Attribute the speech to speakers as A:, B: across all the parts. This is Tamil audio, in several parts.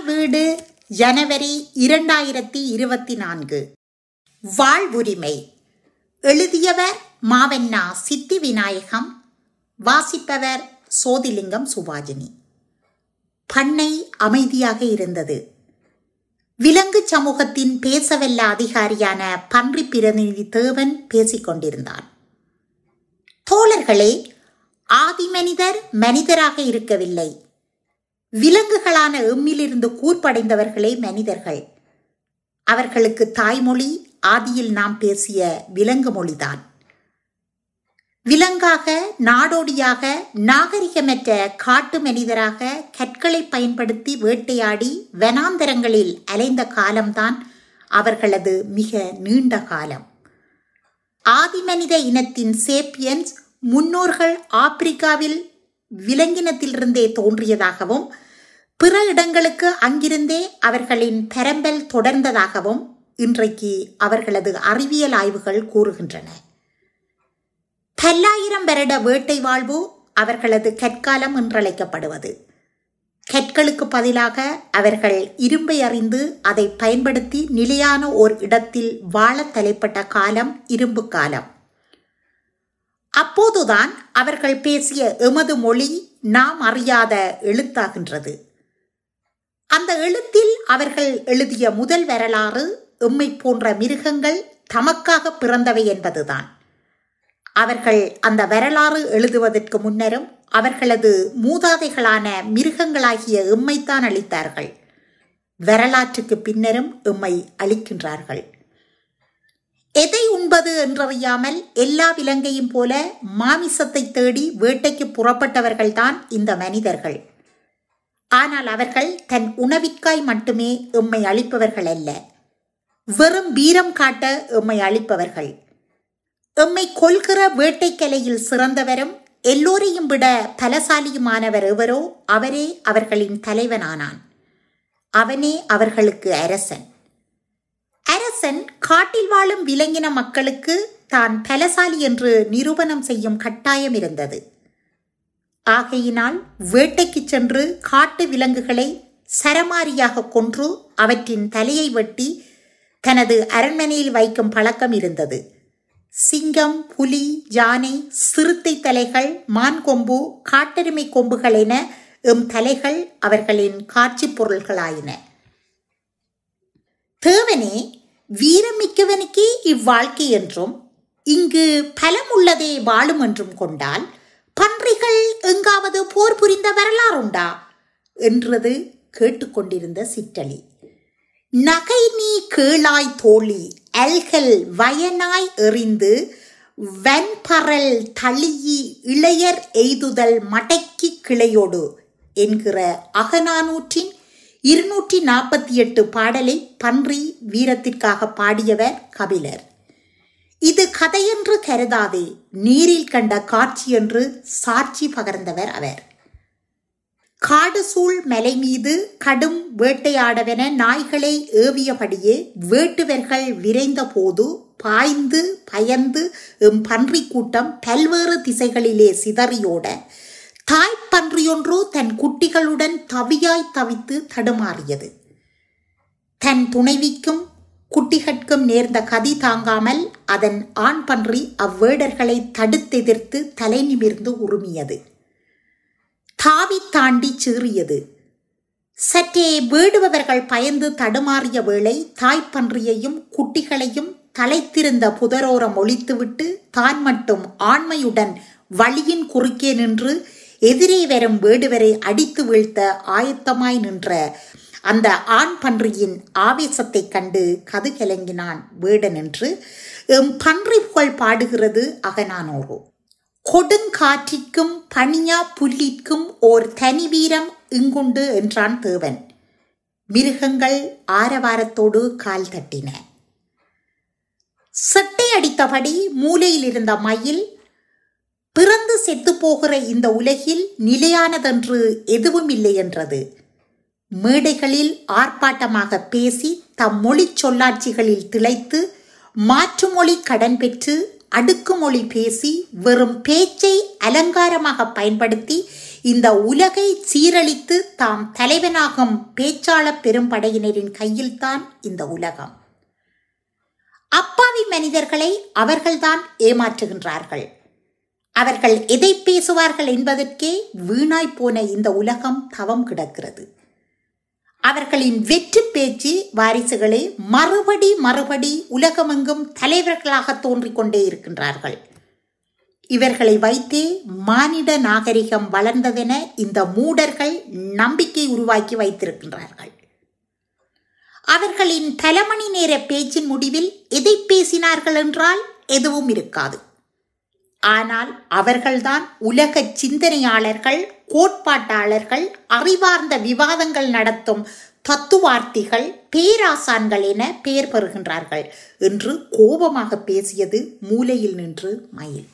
A: வீடு ஜனவரி 2024. வாழ்வுரிமை. எழுதியவர் மாவண்ணா சித்தி விநாயகம். வாசிப்பவர் சோதிலிங்கம் சுபாஜினி. பண்ணை அமைதியாக இருந்தது. விலங்கு சமூகத்தின் பேசவல்ல அதிகாரியான பன்றி பிரதிநிதி தேவன் பேசிக்கொண்டிருந்தான். தோழர்களே, ஆதிமனிதர் மனிதராக இருக்கவில்லை. விலங்குகளான எம்மிலிருந்து கூர்ப்படைந்தவர்களே மனிதர்கள். அவர்களுக்கு தாய்மொழி ஆதியில் நாம் பேசிய விலங்கு மொழிதான். விலங்காக, நாடோடியாக, நாகரிகமற்ற காட்டு மனிதராக கற்களை பயன்படுத்தி வேட்டையாடி வனாந்தரங்களில் அலைந்த காலம்தான் அவர்களது மிக நீண்ட காலம். ஆதிமனித இனத்தின் சேப்பியன்ஸ் முன்னோர்கள் ஆப்பிரிக்காவில் விலங்கினத்திலிருந்தே தோன்றியதாகவும் பிற இடங்களுக்கு அங்கிருந்தே அவர்களின் பரம்பல் தொடர்ந்ததாகவும் இன்றைக்கு அவர்களது அறிவியல் ஆய்வுகள் கூறுகின்றன. பல்லாயிரம் வருட வேட்டை வாழ்வு அவர்களது கற்காலம் என்றழைக்கப்படுவது. கற்களுக்கு பதிலாக அவர்கள் இரும்பை அறிந்து அதை பயன்படுத்தி நிலையான ஓர் இடத்தில் வாழ தலைப்பட்ட காலம் இரும்பு காலம். அப்போதுதான் அவர்கள் பேசிய எமது மொழி நாம் அறியாத எழுத்தாகின்றது. அந்த எழுத்தில் அவர்கள் எழுதிய முதல் வரலாறு எம்மை போன்ற மிருகங்கள் தமக்காக பிறந்தவை என்பதுதான். அவர்கள் அந்த வரலாறு எழுதுவதற்கு முன்னரும் அவர்களது மூதாதைகளான மிருகங்களாகிய எம்மைத்தான் அளித்தார்கள். வரலாற்றுக்கு பின்னரும் எம்மை அளிக்கின்றார்கள். எதை உண்பது என்றறியாமல் எல்லா விலங்கையும் போல மாமிசத்தை தேடி வேட்டைக்கு புறப்பட்டவர்கள்தான் இந்த மனிதர்கள். ஆனால் அவர்கள் தன் உணவிற்காய் மட்டுமே எம்மை அளிப்பவர்கள் அல்ல, வெறும் வீரம் காட்ட எம்மை அளிப்பவர்கள். எம்மை கொல்கிற வேட்டைக்கலையில் சிறந்தவரும் எல்லோரையும் விட பலசாலியுமானவர் எவரோ அவரே அவர்களின் தலைவனானான். அவனே அவர்களுக்கு அரசன். அரசன் காட்டில் வாழும் விலங்கின மக்களுக்கு தான் பலசாலி என்று நிரூபணம் செய்யும் கட்டாயம் இருந்தது. ஆகையினால் வேட்டைக்கு சென்று காட்டு விலங்குகளை சரமாரியாக கொன்று அவற்றின் தலையை வெட்டி தனது அரண்மனையில் வைக்கும் பழக்கம் இருந்தது. சிங்கம், புலி, யானை, சிறுத்தை தலைகள், மான் கொம்பு, காட்டெருமை கொம்புகள் என எம் தலைகள் அவர்களின் காட்சி பொருள்களாயின. தேவனே, வீரமிக்கவனுக்கே இவ்வாழ்க்கை என்றும் இங்கு பலம் உள்ளதே வாழும் என்றும் கொண்டால் பன்றிகள் எங்காவது போர் புரிந்த வரலாறுண்டா என்றது கேட்டுக்கொண்டிருந்த சிற்றலி. நகை நீ கேளாய் தோழி, அல்கல் வயனாய் எறிந்து வன்பரல் தளியி இளையர் எய்துதல் மடக்கி கிளையோடு என்கிற அகநானூற்றின் 248 பாடலை பன்றி வீரத்திற்காக பாடியவர் கபிலர். இது கதையென்று கருதாதே, நீரில் கண்ட காட்சி என்று சாட்சி பகர்ந்தவர் அவர். காடு சூழ் மலை மீது கடும் வேட்டையாடவென நாய்களை ஏவியபடியே வேட்டுவர்கள் விரைந்த போது பாய்ந்து பயந்து எம் பன்றி கூட்டம் பல்வேறு திசைகளிலே சிதறியோட தாய்ப்பன்றியொன்று தன் குட்டிகளுடன் தவியாய் தவித்து தடுமாறியது. தன் துணைவிக்கும் குட்டிகட்கும் நேர்ந்த கதி தாங்காமல் அதன் ஆண் பன்றி அவ்வேடர்களை தடுத்தெதிர்த்து தலை நிமிர்ந்து உருமியது. தாவி தாண்டி சீறியது. சற்றே வேடுபவர்கள் பயந்து தடுமாறிய வேளை தாய்ப்பன்றியையும் குட்டிகளையும் தலைத்திருந்த புதரோரம் ஒழித்துவிட்டு தான் மட்டும் ஆண்மையுடன் வழியின் குறுக்கே நின்று எதிரே வரும் வேடுவரை அடித்து வீழ்த்த ஆயத்தமாய் நின்ற அந்த ஆண் பன்றியின் ஆவேசத்தை கண்டு கது கலங்கினான் வேடன் என்று எம் பன்றி புகழ் பாடுகிறது அகநானூறு. கொடுங்காற்றிற்கும் பனியா புல்லிற்கும் ஓர் தனி வீரம் இங்குண்டு என்றான் தேவன். மிருகங்கள் ஆரவாரத்தோடு கால் தட்டின. செட்டை அடித்தபடி மூலையில் இருந்த மயில், பிறந்து செத்து போகிற இந்த உலகில் நிலையானதென்று எதுவும் இல்லை என்றது. மேடைகளில் ஆர்ப்பாட்டமாக பேசி தம் மொழி சொல்லாட்சிகளில் திளைத்து மாற்று மொழி கடன் பெற்று அடுக்குமொழி பேசி வெறும் பேச்சை அலங்காரமாக பயன்படுத்தி இந்த உலகை சீரழித்து தாம் தலைவனாகும் பேச்சாளர் பெரும்படையினரின் கையில்தான் இந்த உலகம். அப்பாவி மனிதர்களை அவர்கள்தான் ஏமாற்றுகின்றார்கள். அவர்கள் எதை பேசுவார்கள் என்பதற்கே வீணாய் போன இந்த உலகம் தவம் கிடக்கிறது. அவர்களின் வெற்றி பேச்சு வாரிசுகளே மறுபடி உலகமெங்கும் தலைவர்களாக தோன்றிக் கொண்டே இருக்கின்றார்கள். இவர்களை வைத்தே மானிட நாகரிகம் வளர்ந்ததென இந்த மூடர்கள் நம்பிக்கை உருவாக்கி வைத்திருக்கின்றார்கள். அவர்களின் பல மணி நேர பேச்சின் முடிவில் எதை பேசினார்கள் என்றால் எதுவும் இருக்காது. ஆனால் அவர்கள்தான் உலக சிந்தனையாளர்கள், கோட்பாட்டாளர்கள், அறிவார்ந்த விவாதங்கள் நடத்தும் தத்துவார்த்திகள், பேராசான்கள் என பெயர் பெறுகின்றார்கள் என்று கோபமாக பேசியது மூலையில் நின்று மயில்.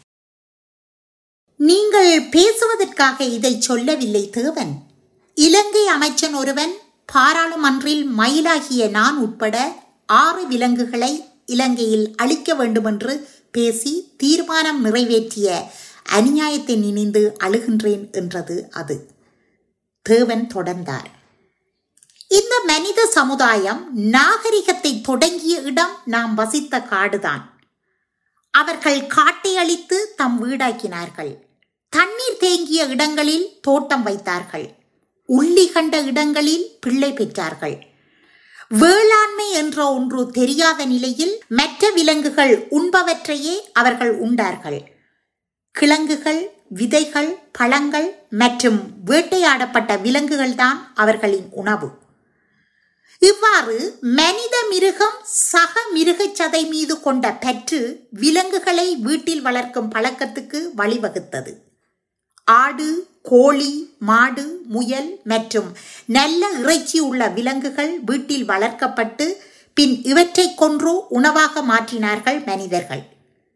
A: நீங்கள் பேசுவதற்காக இதை சொல்லவில்லை தேவன். இலங்கை அமைச்சன் ஒருவன் பாராளுமன்றில் மயிலாகிய நான் உட்பட 6 விலங்குகளை இலங்கையில் அழிக்க வேண்டுமென்று பேசி தீர்மானம் நிறைவேற்றிய அநியாயத்தை நினைந்து அழுகின்றேன் என்றது அது. தேவன் தொடர்ந்தார். இந்த மனித சமுதாயம் நாகரிகத்தை தொடங்கிய இடம் நாம் வசித்த காடுதான். அவர்கள் காட்டை அழித்து தம் வீடாக்கினார்கள். தண்ணீர் தேங்கிய இடங்களில் தோட்டம் வைத்தார்கள். உள்ளி கண்ட இடங்களில் பிள்ளை பெற்றார்கள். வேளாண்மை என்ற ஒன்று தெரியாத நிலையில் மற்ற விலங்குகள் உண்பவற்றையே அவர்கள் உண்டார்கள். கிழங்குகள், விதைகள், பழங்கள் மற்றும் வேட்டையாடப்பட்ட விலங்குகள் தான் அவர்களின் உணவு. இவ்வாறு மனித மிருகம் சக மிருகச் சதை மீது கொண்ட பற்று விலங்குகளை வீட்டில் வளர்க்கும் பழக்கத்துக்கு வழிவகுத்தது. ஆடு, கோழி, மாடு, முயல் மற்றும் நல்ல இறைச்சி உள்ள விலங்குகள் வீட்டில் வளர்க்கப்பட்டு பின் இவற்றை கொன்று உணவாக மாற்றினார்கள் மனிதர்கள்.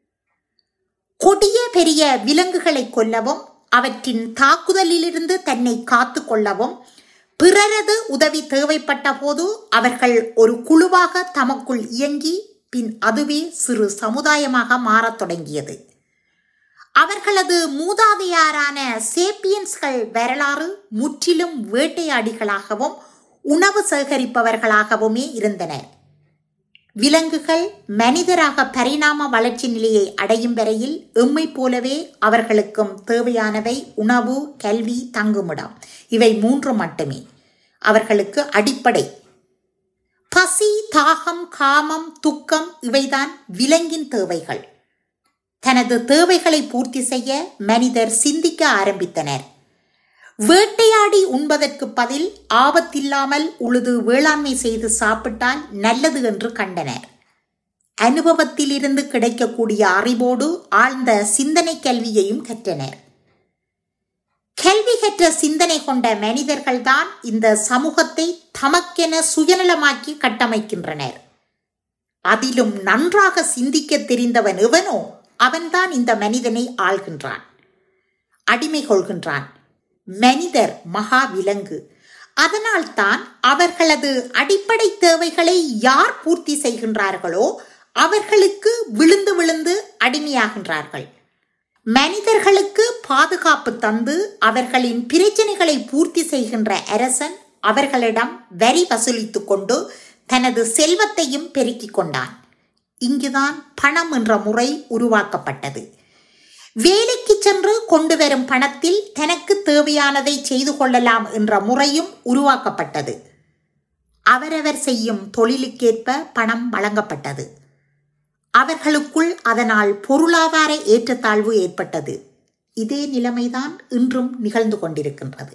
A: கொடிய பெரிய விலங்குகளை கொல்லவும் அவற்றின் தாக்குதலிலிருந்து தன்னை காத்து கொள்ளவும் பிறரது உதவி தேவைப்பட்ட போது அவர்கள் ஒரு குழுவாக தமக்குள் இயங்கி பின் அதுவே சிறு சமுதாயமாக மாறத் தொடங்கியது. அவர்களது மூதாதையாரான சேப்பியன்ஸ்கள் வரலாறு முற்றிலும் வேட்டையாடிகளாகவும் உணவு சேகரிப்பவர்களாகவுமே இருந்தனர். விலங்குகள் மனிதராக பரிணாம வளர்ச்சி நிலையை அடையும் வரையில் எம்மை போலவே அவர்களுக்கும் தேவையானவை உணவு, கல்வி, தங்குமிடம். இவை 3 மட்டுமே அவர்களுக்கு அடிப்படை. பசி, தாகம், காமம், துக்கம் இவைதான் விலங்கின் தேவைகள். தனது தேவைகளை பூர்த்தி செய்ய மனிதர் சிந்திக்க ஆரம்பித்தனர். வேட்டையாடி உண்பதற்கு பதில் ஆபத்தில்லாமல் உழுது வேளாண்மை செய்து சாப்பிட்டால் நல்லது என்று கண்டனர். அனுபவத்திலிருந்து கிடைக்கக்கூடிய அறிவோடு ஆழ்ந்த சிந்தனை கல்வியையும் கற்றனர். கல்வி கற்ற சிந்தனை கொண்ட மனிதர்கள்தான் இந்த சமூகத்தை தமக்கென சுயநலமாக்கி கட்டமைக்கின்றனர். அதிலும் நன்றாக சிந்திக்க தெரிந்தவன் எவனோ அவன்தான் இந்த மனிதனை ஆள்கின்றான், அடிமை கொள்கின்றான். மனிதர் மகா விலங்கு. அதனால்தான் அவர்களது அடிப்படை தேவைகளை யார் பூர்த்தி செய்கின்றார்களோ அவர்களுக்கு விழுந்து விழுந்து அடிமையாகின்றார்கள். மனிதர்களுக்கு பாதுகாப்பு தந்து அவர்களின் பிரச்சனைகளை பூர்த்தி செய்கின்ற அரசன் அவர்களிடம் வரி வசூலித்துக் கொண்டு தனது செல்வத்தையும் பெருக்கிக் கொண்டான். இங்குதான் பணம் என்ற முறை உருவாக்கப்பட்டது. வேலைக்கு சென்று கொண்டு வரும் பணத்தில் தனக்கு தேவையானதை செய்து கொள்ளலாம் என்ற முறையும் உருவாக்கப்பட்டது. அவரவர் செய்யும் தொழிலுக்கேற்ப பணம் வழங்கப்பட்டது. அவர்களுக்குள் அதனால் பொருளாதார ஏற்றத்தாழ்வு ஏற்பட்டது. இதே நிலைமைதான் இன்றும் நிகழ்ந்து கொண்டிருக்கின்றது.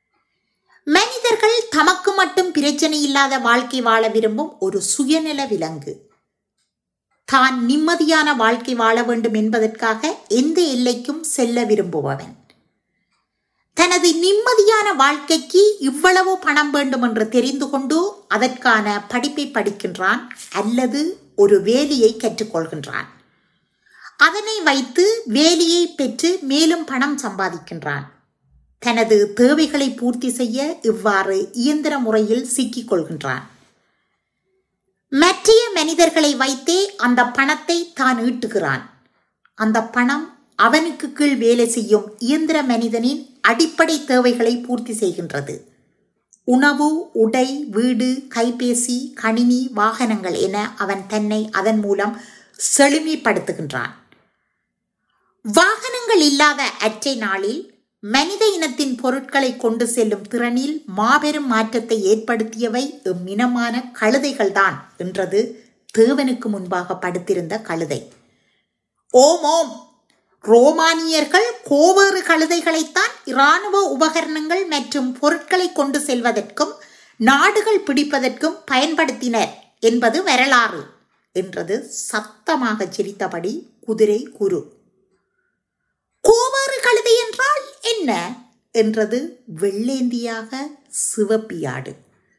A: மனிதர்கள் தமக்கு மட்டும் பிரச்சனை இல்லாத வாழ்க்கை வாழ விரும்பும் ஒரு சுயநல விலங்கு. தான் நிம்மதியான வாழ்க்கை வாழ வேண்டும் என்பதற்காக எந்த எல்லைக்கும் செல்ல விரும்புபவன். தனது நிம்மதியான வாழ்க்கைக்கு இவ்வளவு பணம் வேண்டும் என்று தெரிந்து கொண்டு அதற்கான படிப்பை படிக்கின்றான் அல்லது ஒரு வேலையை கற்றுக்கொள்கின்றான். அதனை வைத்து வேலையை பெற்று மேலும் பணம் சம்பாதிக்கின்றான். தனது தேவைகளை பூர்த்தி செய்ய இவ்வாறு இயந்திர முறையில் சிக்கிக் கொள்கின்றான். மற்ற மனிதர்களை வைத்தே அந்த பணத்தை தான் ஈட்டுகிறான். அந்த பணம் அவனுக்கு கீழ் வேலை செய்யும் இயந்திர மனிதனின் அடிப்படை தேவைகளை பூர்த்தி செய்கின்றது. உணவு, உடை, வீடு, கைபேசி, கணினி, வாகனங்கள் என அவன் தன்னை அதன் மூலம் செழுமைப்படுத்துகின்றான். வாகனங்கள் இல்லாத அற்றை நாளில் மனித இனத்தின் பொருட்களை கொண்டு செல்லும் திறனில் மாபெரும் மாற்றத்தை ஏற்படுத்தியவை இம்மினமான கழுதைகள்தான் என்றது தேவனுக்கு முன்பாக படுத்திருந்த கழுதை. ஓம், ரோமானியர்கள் கோவேறு கழுதைகளைத்தான் இராணுவ உபகரணங்கள் மற்றும் பொருட்களை கொண்டு செல்வதற்கும் நாடுகள் பிடிப்பதற்கும் பயன்படுத்தினர் என்பது வரலாறு என்றது சத்தமாக சிரித்தபடி குதிரை குரு. கோவேறு கழுதை என்றால் என்ன என்றது வெள்ளேந்தியாக சிவப்பியாடு.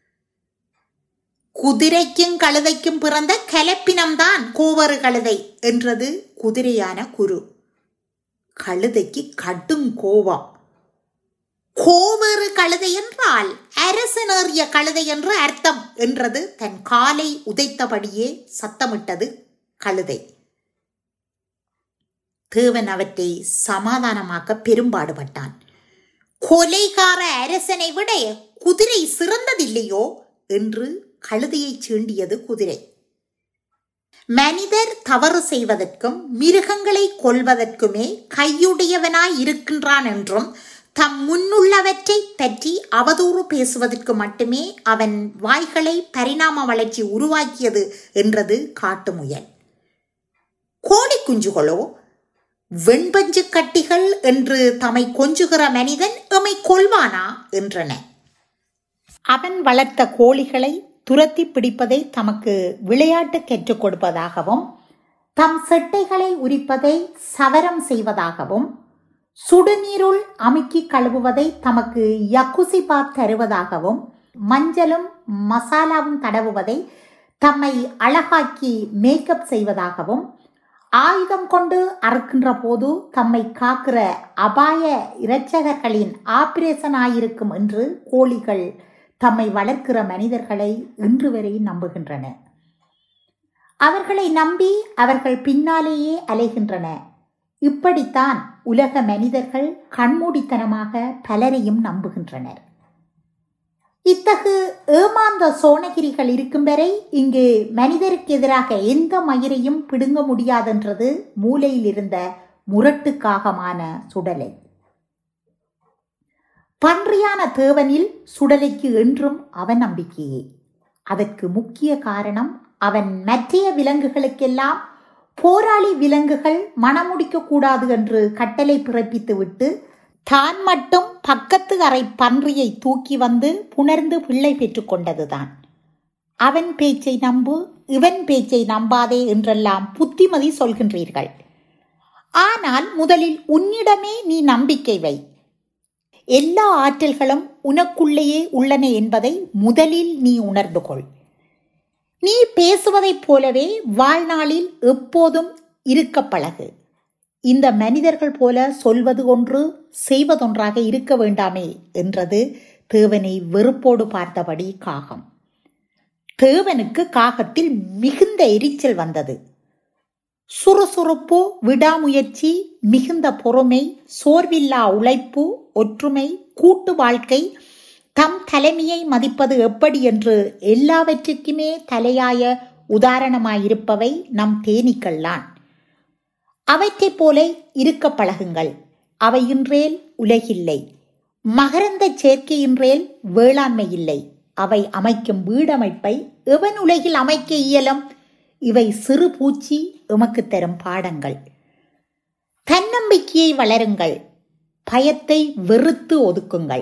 A: குதிரைக்கும் கழுதைக்கும் பிறந்த கலப்பினம்தான் கோவேறு கழுதை என்றது குதிரையான குரு. கழுதைக்கு கடும் கோபம். கோவேறு கழுதை என்றால் அரசனேறிய கழுதை என்று அர்த்தம் என்றது தன் காலை உதைத்தபடியே சத்தமிட்டது கழுதை. தேவன் அவற்றை சமாதானமாக்க பெரும்பாடுபட்டான். கொலைகார அரசனை விட குதிரை சிறந்ததில்லையோ என்று கழுதையை சீண்டியது குதிரை. மனிதர் தவறு செய்வதற்கும் மிருகங்களை கொல்வதற்குமே கையுடையவனாய் இருக்கின்றான் என்றும் தம் முன்னுள்ளவற்றை பற்றி அவதூறு பேசுவதற்கு மட்டுமே அவன் வாய்களை பரிணாம வளர்ச்சி உருவாக்கியது என்றது காட்டு முயல். கோழி குஞ்சுகளோ வெண்பஞ்சு கட்டிகள் என்று தம்மை கொஞ்சுகிற மனிதன் எம்மை கொல்வானா என்றன. அவன் வளர்த்த கோழிகளை துரத்தி பிடிப்பதை தமக்கு விளையாட்டு கற்றுக் கொடுப்பதாகவும், தம் செட்டைகளை உரிப்பதை சவரம் செய்வதாகவும், சுடுநீருள் அமுக்கி கழுவுவதை தமக்கு யக்குசி பாத் தருவதாகவும், மஞ்சளும் மசாலாவும் தடவுவதை தம்மை அழகாக்கி மேக்கப் செய்வதாகவும், ஆயுதம் கொண்டு அறுக்கின்ற போது தம்மை காக்கிற அபாய இரட்சகர்களின் ஆபரேஷன் ஆயிருக்கும் என்று கோழிகள் தம்மை வளர்க்கிற மனிதர்களை இன்று வரை நம்புகின்றன. அவர்களை நம்பி அவர்கள் பின்னாலேயே அலைகின்றன. இப்படித்தான் உலக மனிதர்கள் கண்மூடித்தனமாக பலரையும் நம்புகின்றனர். இத்தகு ஏமாந்த சோனகிரிகள் இருக்கும் வரை இங்கு மனிதருக்கு எதிராக எந்த மயிரையும் பிடுங்க முடியாதென்றது மூலையில் இருந்த முரட்டுக்காகமான சுடலை. பன்றியான தேவனில் சுடலைக்கு என்றும் அவன் நம்பிக்கையே. அதற்கு முக்கிய காரணம் அவன் மற்றைய விலங்குகளுக்கெல்லாம் போராளி விலங்குகள் மணமுடிக்க கூடாது என்று கட்டளை பிறப்பித்துவிட்டு தான் மட்டும் பக்கத்து அறை பன்றியை தூக்கி வந்து புணர்ந்து பிள்ளை பெற்றுக் கொண்டதுதான். அவன் பேச்சை நம்பு, இவன் பேச்சை நம்பாதே என்றெல்லாம் புத்திமதி சொல்கின்றீர்கள். ஆனால் முதலில் உன்னிடமே நீ நம்பிக்கை வை. எல்லா ஆற்றல்களும் உனக்குள்ளேயே உள்ளன என்பதை முதலில் நீ உணர்ந்து கொள். நீ பேசுவதைப் போலவே வாழ்நாளில் எப்போதும் இருக்க பழகு. இந்த மனிதர்கள் போல சொல்வது ஒன்று செய்வதொன்றாக இருக்க வேண்டாமே என்றது தேவனை வெறுப்போடு பார்த்தபடி காகம். தேவனுக்கு காகத்தில் மிகுந்த எரிச்சல் வந்தது. சுறுசுறுப்பு, விடாமுயற்சி, மிகுந்த பொறுமை, சோர்வில்லா உழைப்பு, ஒற்றுமை, கூட்டு வாழ்க்கை, தம் தலைமையை மதிப்பது எப்படி என்று எல்லாவற்றுக்குமே தலையாய உதாரணமாயிருப்பவை நம் தேனீக்கள்தான். அவற்றைப் போல இருக்க பழகுங்கள். அவை இன்றேல் உலகில்லை. மகரந்த சேர்க்கையின்றேல் வேளாண்மை இல்லை. அவை அமைக்கும் வீடமைப்பை எவன் உலகில் அமைக்க இயலும்? இவை சிறு பூச்சி எமக்கு தரும் பாடங்கள். தன்னம்பிக்கையை வளருங்கள். பயத்தை வெறுத்து ஒதுக்குங்கள்.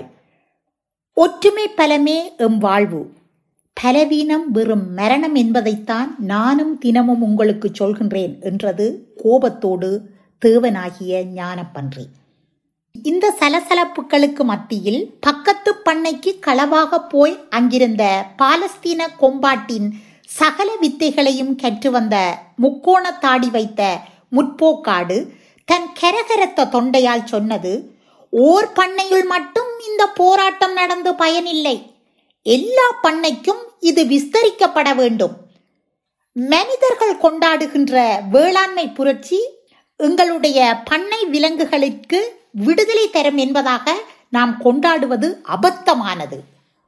A: ஒற்றுமை பலமே எம் வாழ்வு. பலவீனம் வெறும் மரணம் என்பதைத்தான் நானும் தினமும் உங்களுக்கு சொல்கின்றேன் என்றது கோபத்தோடு தேவனாகிய ஞானப்பன்றி. இந்த சலசலப்புகளுக்கு மத்தியில் பக்கத்து பண்ணைக்கு களவாக போய் அங்கிருந்த பாலஸ்தீன கொம்பாட்டின் சகல வித்தைகளையும் கற்று வந்த முக்கோண தாடி வைத்த முற்போக்காடு தன் கரகரத்த தொண்டையால் சொன்னது, ஓர் பண்ணையில் மட்டும் இந்த போராட்டம் நடந்து பயனில்லை. எல்லா பண்ணைக்கும் இது விஸ்தரிக்கப்பட வேண்டும். மனிதர்கள் கொண்டாடுகின்ற வேளாண்மை புரட்சி எங்களுடைய பண்ணை விலங்குகளுக்கு விடுதலை தரும் என்பதாக நாம் கொண்டாடுவது அபத்தமானது.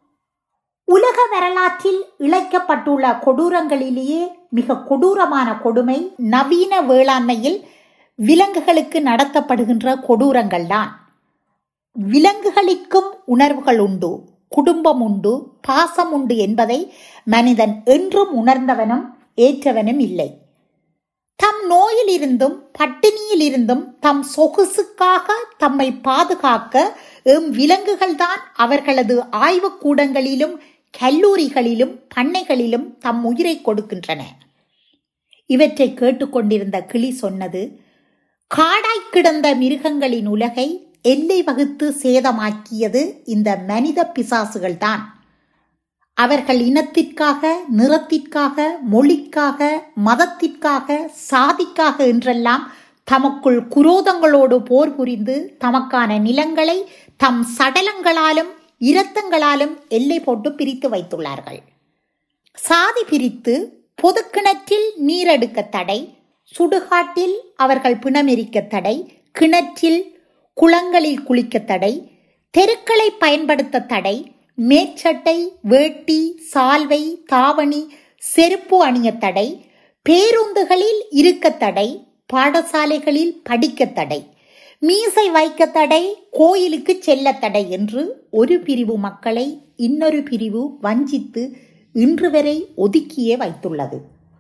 A: உலக வரலாற்றில் இழைக்கப்பட்டுள்ள கொடூரங்களிலேயே மிக கொடூரமான கொடுமை நவீன வேளாண்மையில் விலங்குகளுக்கு நடத்தப்படுகின்ற கொடூரங்கள்தான். விலங்குகளுக்கும் உணர்வுகள் உண்டு, குடும்பம் உண்டு, பாசம் உண்டு என்பதை மனிதன் என்றும் உணர்ந்தவனும் ஏற்றவனும் இல்லை. தம் நோயிலிருந்தும் பட்டினியில் இருந்தும் தம் சொகுசுக்காக தம்மை பாதுகாக்க விலங்குகள்தான் அவர்களது ஆய்வுக்கூடங்களிலும் கல்லூரிகளிலும் பண்ணைகளிலும் தம் உயிரை கொடுக்கின்றன. இவற்றை கேட்டுக்கொண்டிருந்த கிளி சொன்னது, காடாய் கிடந்த மிருகங்களின் உலகை எல்லை வகுத்து சேதமாக்கியது இந்த மனித பிசாசுகள்தான். அவர்கள் இனத்திற்காக, நிறத்திற்காக, மொழிக்காக, மதத்திற்காக, சாதிக்காக என்றெல்லாம் தமக்குள் குரோதங்களோடு போர் புரிந்து தமக்கான நிலங்களை தம் சடலங்களாலும் இரத்தங்களாலும் எல்லை போட்டு பிரித்து வைத்துள்ளார்கள். சாதி பிரித்து பொது கிணற்றில் நீரெடுக்க தடை, சுடுகாட்டில் அவர்கள் பிணமெரிக்க தடை, கிணற்றில் குளங்களில் குளிக்க தடை, தெருக்களை பயன்படுத்த தடை, மேற்சட்டை, வேட்டி, சால்வை, தாவணி, செருப்பு அணிய தடை, பேருந்துகளில் இருக்க தடை, பாடசாலைகளில் படிக்க தடை, மீசை வைக்க தடை, கோயிலுக்கு செல்ல தடை என்று ஒரு பிரிவு மக்களை இன்னொரு பிரிவு வஞ்சித்து இன்று வரை ஒதுக்கியே வைத்துள்ளது.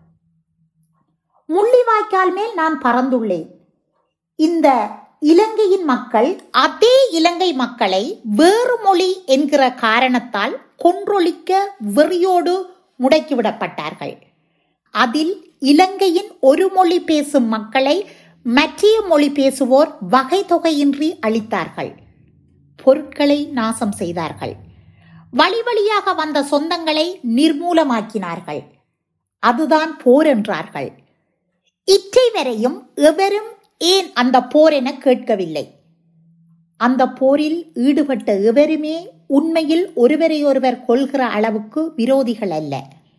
A: முள்ளிவாய்க்கால் மேல் நான் பறந்துள்ளேன். இந்த இலங்கையின் மக்கள் அதே இலங்கை மக்களை வேறு மொழி என்கிற காரணத்தால் கொன்றொழிக்க வெறியோடு முடக்கிவிடப்பட்டார்கள். அதில் இலங்கையின் ஒரு மொழி பேசும் மக்களை மற்ற மொழி பேசுவோர் வகை தொகையின்றி அழித்தார்கள். பொருட்களை நாசம் செய்தார்கள். வழி வழியாக வந்த சொந்தங்களை நிர்மூலமாக்கினார்கள். அதுதான் போர் என்றார்கள். இற்றை வரையும் எவரும் ஏன் அந்த போர் என கேட்கவில்லை. அந்த போரில் ஈடுபட்ட எவருமே உண்மையில் ஒருவரையொருவர் கொள்கிற அளவுக்கு விரோதிகள் அல்ல.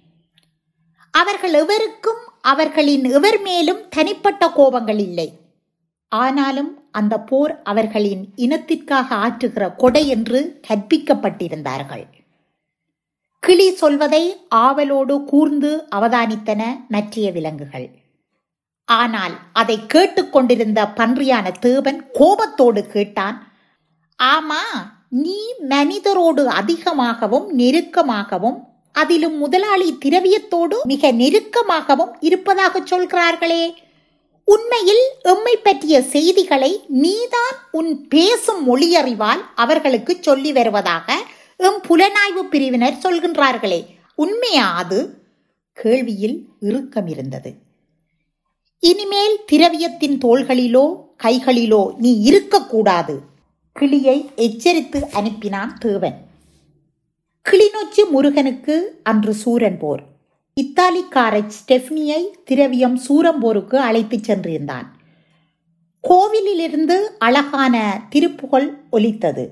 A: அவர்கள் எவருக்கும் அவர்களின் எவர் மேலும் தனிப்பட்ட கோபங்கள் இல்லை. ஆனாலும் அந்த போர் அவர்களின் இனத்திற்காக ஆற்றுகிற கொடை என்று கற்பிக்கப்பட்டிருந்தார்கள். கிளி சொல்வதை ஆவலோடு கூர்ந்து அவதானித்தன மற்ற விலங்குகள். ஆனால் அதை கேட்டுக்கொண்டிருந்த பன்றியான தேவன் கோபத்தோடு கேட்டான், ஆமா, நீ மனிதரோடு அதிகமாகவும் நெருக்கமாகவும் அதிலும் முதலாளி திரவியத்தோடு மிக நெருக்கமாகவும் இருப்பதாக சொல்கிறார்களே, உண்மையில் எம்மை பற்றிய செய்திகளை நீதான் உன் பேசும் மொழியறிவால் அவர்களுக்கு சொல்லி வருவதாக எம் புலனாய்வு பிரிவினர் சொல்கின்றார்களே, உண்மையா அது? கேள்வியில் இறுக்கம் இருந்தது. இனிமேல் திரவியத்தின் தோள்களிலோ கைகளிலோ நீ இருக்கக்கூடாது, கிளியை எச்சரித்து அனுப்பினான் தேவன். கிளிநொச்சி முருகனுக்கு அன்று சூரன் போர். இத்தாலிக்காரை ஸ்டெஃப்னியை திரவியம் சூரம்போருக்கு அழைத்து சென்றிருந்தான். கோவிலிலிருந்து அழகான திருப்புகழ் ஒலித்தது.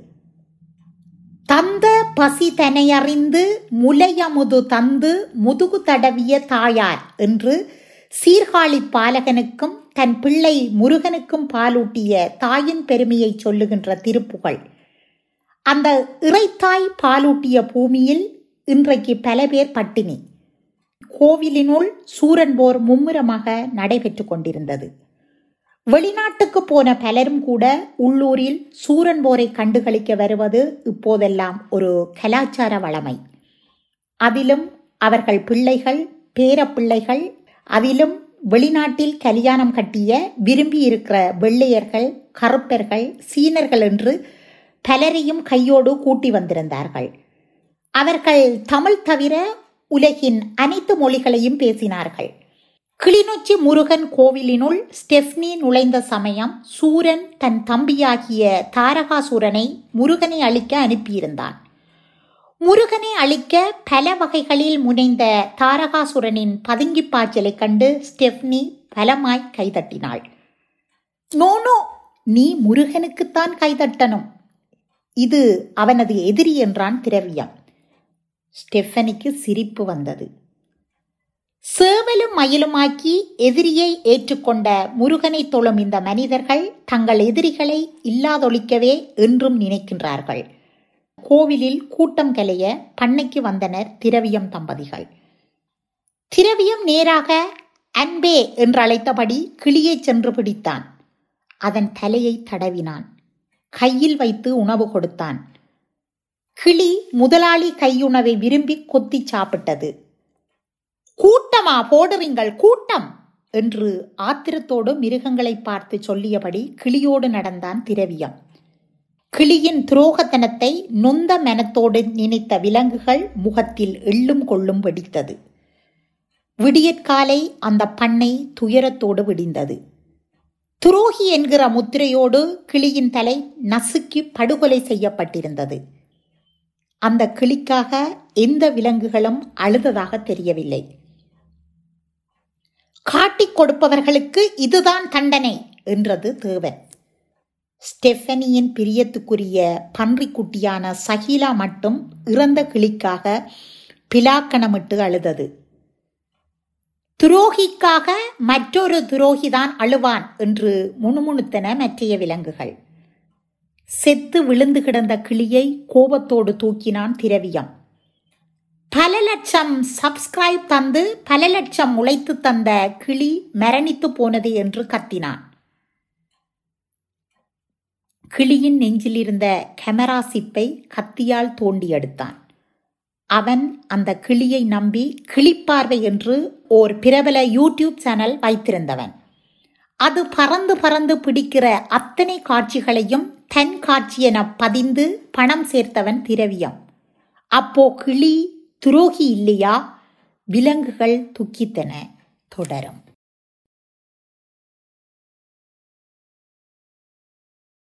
A: தந்த பசி தனையறிந்து முலையமுது தந்து முதுகு தடவிய தாயார் என்று சீர்காழி பாலகனுக்கும் தன் பிள்ளை முருகனுக்கும் பாலூட்டிய தாயின் பெருமையை சொல்லுகின்ற திருப்புகழ். அந்த இறைத்தாய் பாலூட்டிய பூமியில் இன்றைக்கு பல பேர் பட்டினி. கோவிலினுள் சூரன் போர் மும்முரமாக நடைபெற்று கொண்டிருந்தது. வெளிநாட்டுக்கு போன பலரும் கூட உள்ளூரில் சூரன் போரை கண்டுகளிக்க வருவது இப்போதெல்லாம் ஒரு கலாச்சார வளமை. அதிலும் அவர்கள் பிள்ளைகள், பேரப்பிள்ளைகள், அதிலும் வெளிநாட்டில் கல்யாணம் கட்டிய விரும்பி இருக்கிற வெள்ளையர்கள், கருப்பர்கள், சீனர்கள் என்று பலரையும் கையோடு கூட்டி வந்திருந்தார்கள். அவர்கள் தமிழ் தவிர உலகின் அனைத்து மொழிகளையும் பேசினார்கள். கிளிநொச்சி முருகன் கோவிலினுள் ஸ்டெஃப்னி நுழைந்த சமயம் சூரன் தன் தம்பியாகிய தாரகாசூரனை முருகனை அழிக்க அனுப்பியிருந்தான். முருகனை அழிக்க பல வகைகளில் முனைந்த தாரகாசுரனின் பதுங்கி பாய்ச்சலை கண்டு ஸ்டெஃப்னி பலமாய் கைதட்டினாள். நோனோ, நீ முருகனுக்குத்தான் கைதட்டணும், இது அவனது எதிரி என்றான் திரவியம். ஸ்டெஃபனிக்கு சிரிப்பு வந்தது. சேவலும் மயிலுமாக்கி எதிரியை ஏற்றுக்கொண்ட முருகனை தொழும் இந்த மனிதர்கள் தங்கள் எதிரிகளை இல்லாதொழிக்கவே என்றும் நினைக்கின்றார்கள். கோவிலில் கூட்டம் கலைய பண்ணைக்கு வந்தனர் திரவியம் தம்பதிகள். திரவியம் நேராக அன்பே என்று அழைத்தபடி கிளியை சென்று பிடித்தான். அதன் தலையை தடவினான். கையில் வைத்து உணவு கொடுத்தான். கிளி முதலாளி கையுணவை விரும்பி கொத்தி சாப்பிட்டது. கூட்டமா போடுறீங்கள் கூட்டம் என்று ஆத்திரத்தோடு மிருகங்களை பார்த்து சொல்லியபடி கிளியோடு நடந்தான் திரவியம். கிளியின் துரோகத்தனத்தை நொந்த மனத்தோடு நினைத்த விலங்குகள் முகத்தில் எள்ளும் கொள்ளும் வெடித்தது. விடியற்காலை அந்த பண்ணை துயரத்தோடு விடிந்தது. துரோகி என்கிற முத்திரையோடு கிளியின் தலை நசுக்கி படுகொலை செய்யப்பட்டிருந்தது. அந்த கிளிக்காக எந்த விலங்குகளும் அழுததாக தெரியவில்லை. காட்டிக் கொடுப்பவர்களுக்கு இதுதான் தண்டனை என்றது தேவன். ஸ்டெஃபனியின் பிரியத்துக்குரிய பன்றிக்குட்டியான சஹீலா மட்டும் இறந்த கிளிக்காக பிலாக்கணமிட்டு அழுதது. துரோகிக்காக மற்றொரு துரோகிதான் அழுவான் என்று முணுமுணுத்தன மற்றைய விலங்குகள். செத்து விழுந்து கிடந்த கிளியை கோபத்தோடு தூக்கினான் திரவியம். பல லட்சம் சப்ஸ்கிரைப் தந்து பல லட்சம் உழைத்து தந்த கிளி மரணித்து போனது என்று கத்தினான். கிளியின் நெஞ்சில் இருந்த கேமரா சிப்பை கத்தியால் தோண்டி எடுத்தான். அவன் அந்த கிளியை நம்பி கிளிப்பார்வை என்று ஓர் பிரபல யூடியூப் சேனல் வைத்திருந்தவன். அது பறந்து பறந்து பிடிக்கிற அத்தனை காட்சிகளையும் தன் காட்சி என பதிந்து பணம் சேர்த்தவன் திரவியம். அப்போ கிளி துரோகி இல்லையா? விலங்குகள் துக்கித்தன. தொடரும்.